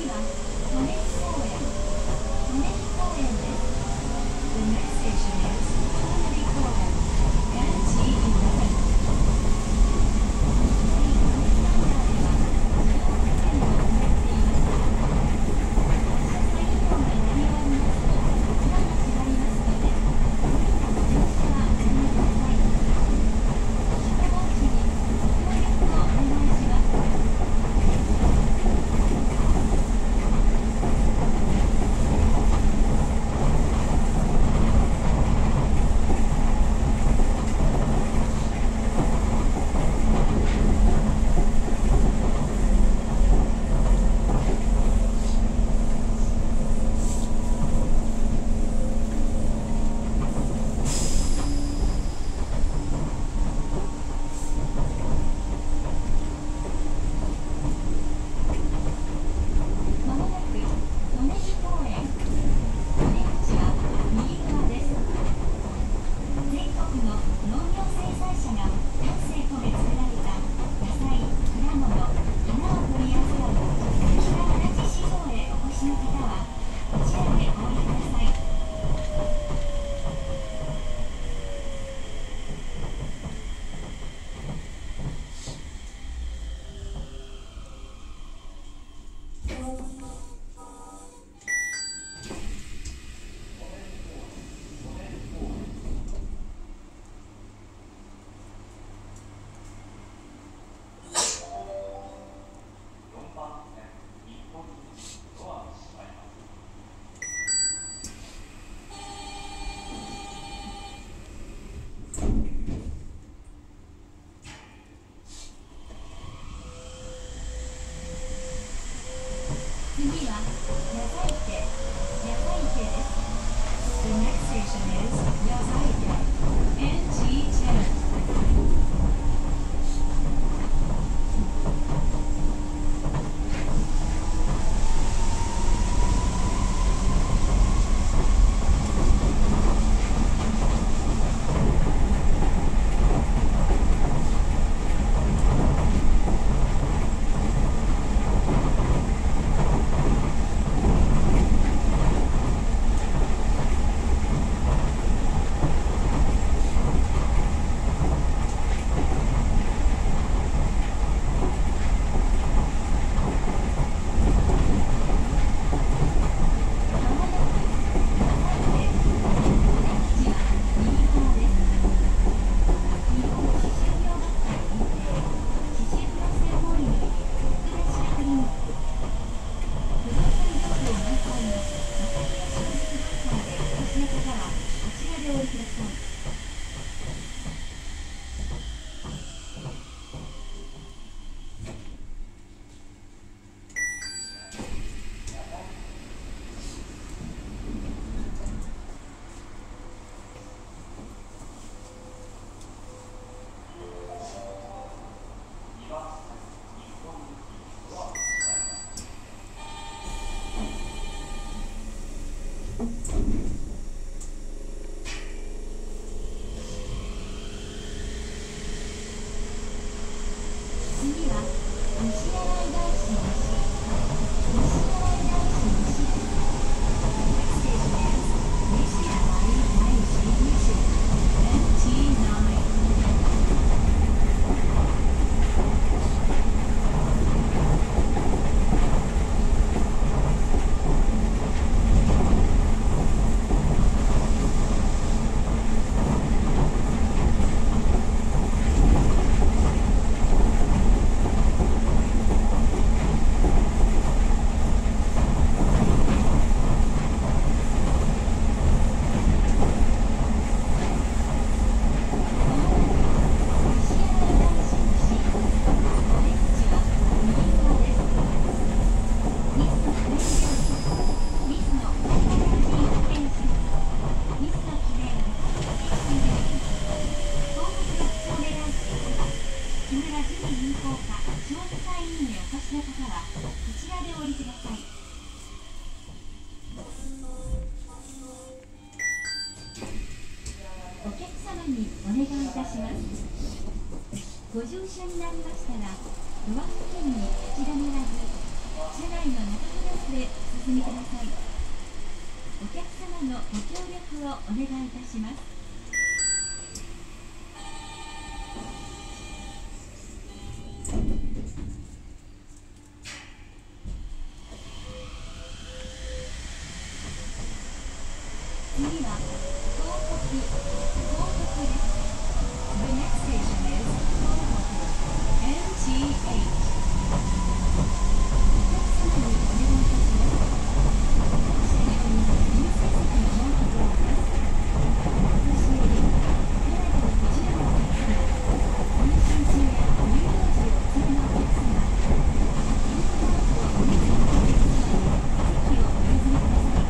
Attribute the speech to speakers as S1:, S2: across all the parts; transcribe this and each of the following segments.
S1: ご乗車になりましたらドア付近に立ち止まらず車内の中ほどへお進みください。お客様のご協力をお願いいたします。次は東北です。The next station is 東北 NT8。お客様にお願いいたします。車両に優先席の設けてあります。お年寄り、手洗いのこちらのお客様、妊娠中や乳幼児をお連れのお客様、インフルエンザをお熱のお客様に席をお譲りください。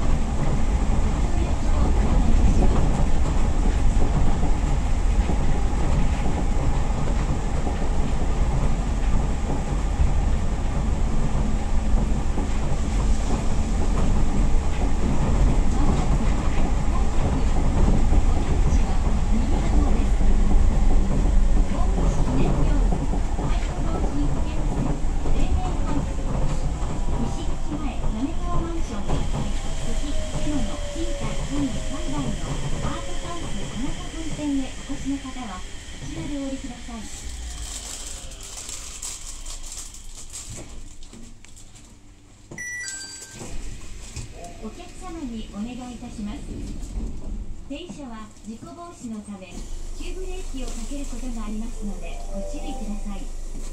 S1: お客様にお願いいたします。電車は事故防止のため急ブレーキをかけることがありますのでご注意ください。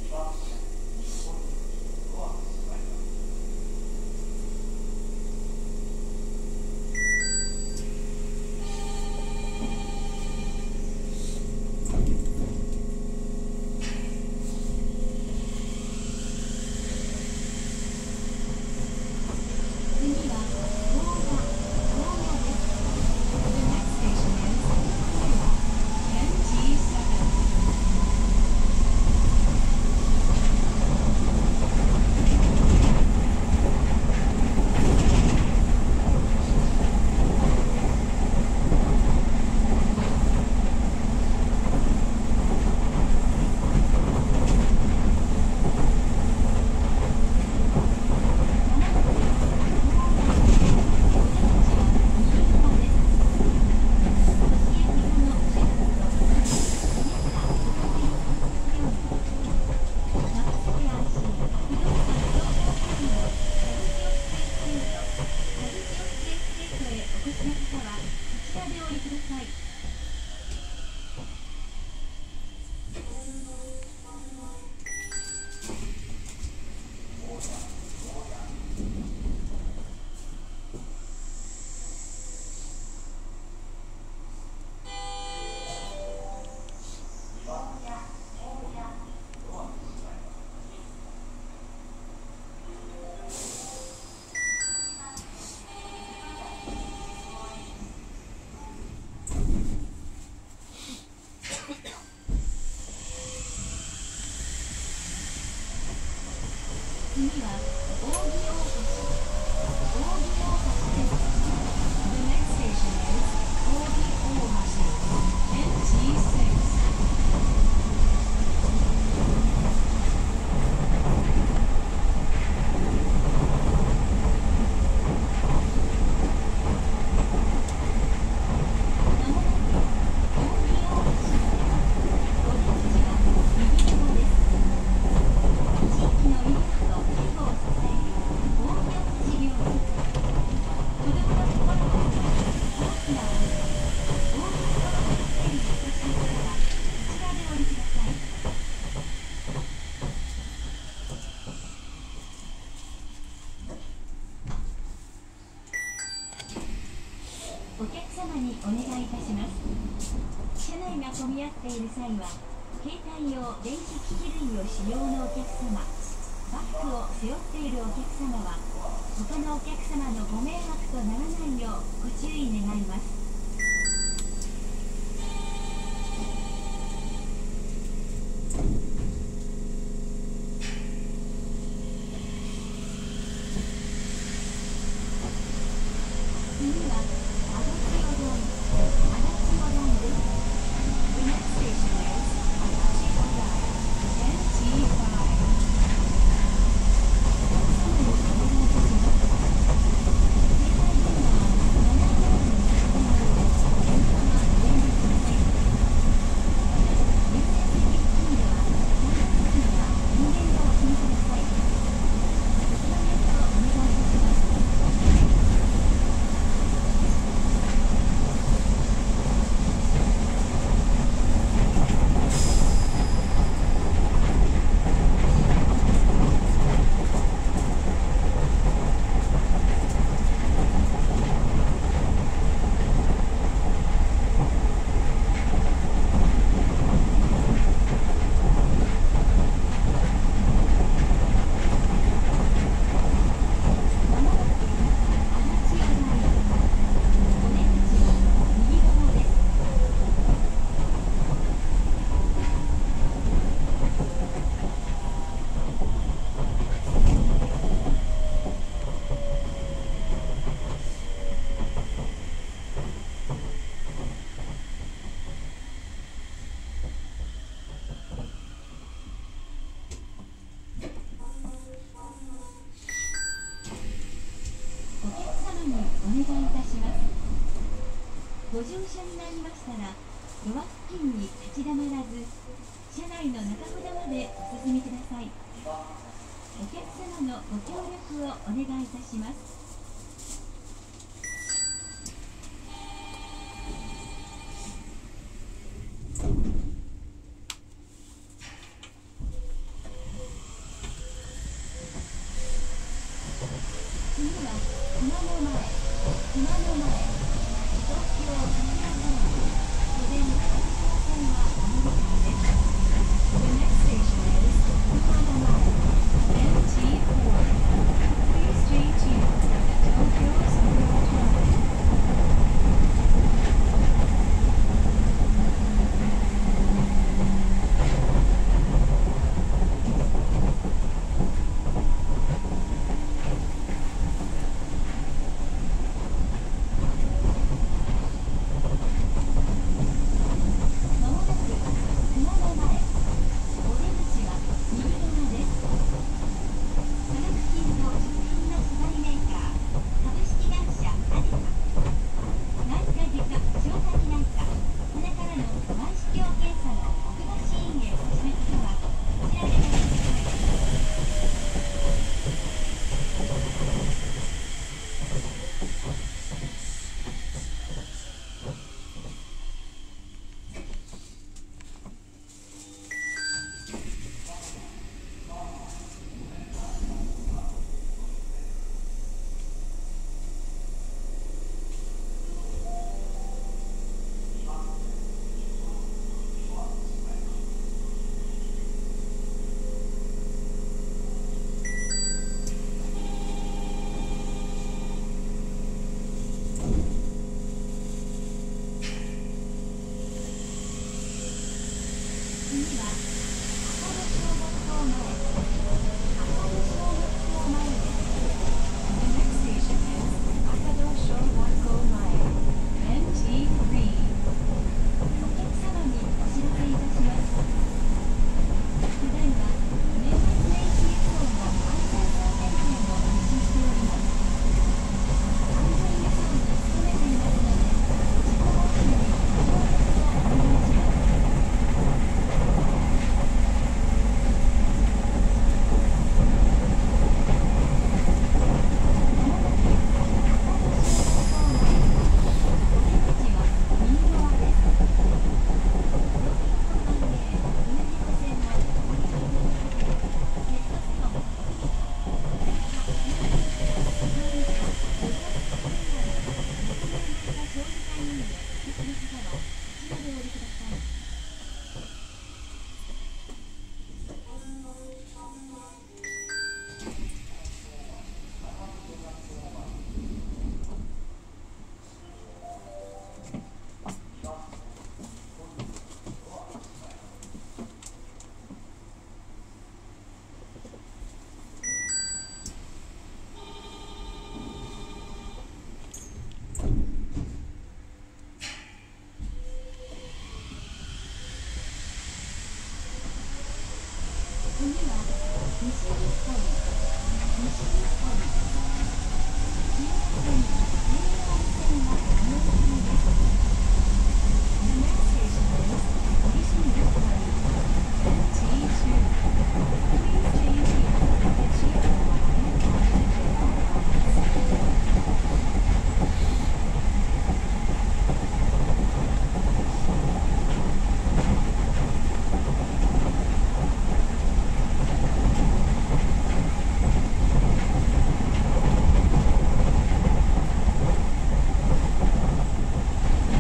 S1: 次は次は扇大橋です。The next station is 扇大橋 NT6。お客様にお願いいたします。車内が混み合っている際は携帯用電子機器類を使用のお客様、バッグを背負っているお客様は他のお客様のご迷惑とならないようご注意願います。次は足立小道です。The next station is 足立小道 NT5。お客様にお願いいたします。 いいたします。ご乗車になりましたら、ドア付近に立ち止まらず、車内の中ほどまでお進みください。お客様のご協力をお願いいたします。次は熊野前、東京桜川都電上島線はお乗り換えです。The next station is 熊野前 MT4. Please stay tuned at Tokyo Sakura Drive. まもなく熊野前、お出口は右側です。化学品と食品の素材メーカー株式会社アデカ、内科外科消化器内科、鼻からの内視鏡検査の奥橋院へお越しの方はこちらでご覧ください。次は赤戸小学校前、です。The next station is 赤戸小学校前 MT3. お客様にお知らせいたします。ただいま年末年始以降の安全総点検を実施しております。安全輸送に努めていますので、事故防止にご協力をお願いします。まもなく赤戸小学校前、お出口は右側です。料金交換券、船猫線のご利用の方で、ヘッドストン、何か有料券、料理券、ご乗車券など、ご利用の方小児科医院へお越しの方はこちらでお降りください。次は西日暮里、千代田線、京葉線はお乗り換えです。The next station is 西日暮里 MT2. Please stay tuned at 千代田線 ま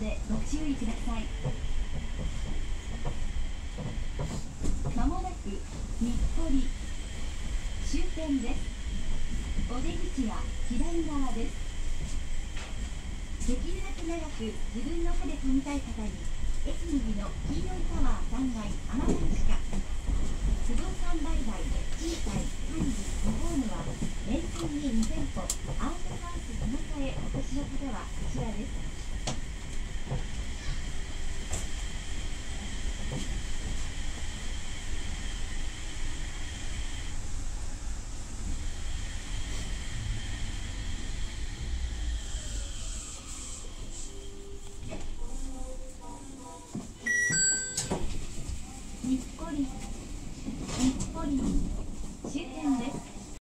S1: でご注意ください。まもなく日暮里終点です。お出口は左側です。できるだけ長く自分の歯で踏みたい方に、駅右の黄色いタワー3階雨宿地下不動産売買で賃貸